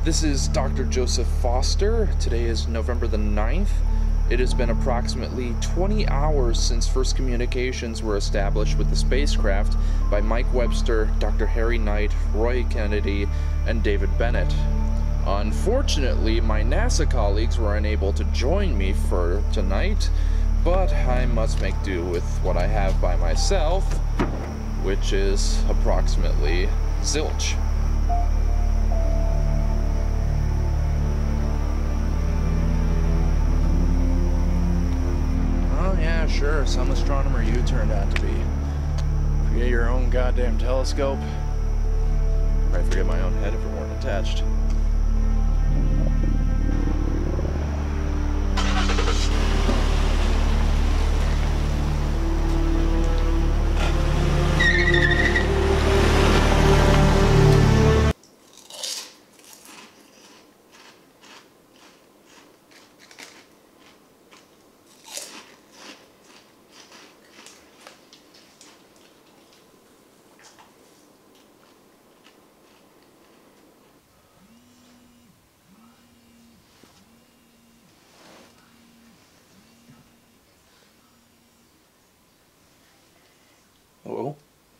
This is Dr. Joseph Foster. Today is November the 9th. It has been approximately 20 hours since first communications were established with the spacecraft by Mike Webster, Dr. Harry Knight, Roy Kennedy, and David Bennett. Unfortunately, my NASA colleagues were unable to join me for tonight, but I must make do with what I have by myself, which is approximately zilch. Oh yeah, sure, some astronomer you turned out to be. Forget your own goddamn telescope. I'd forget my own head if it weren't attached. Hello?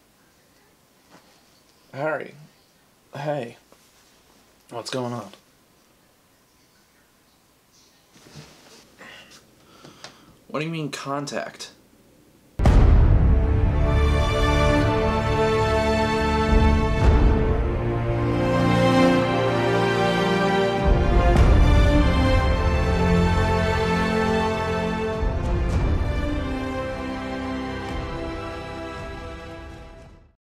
Harry. Hey. What's going on? What do you mean, contact?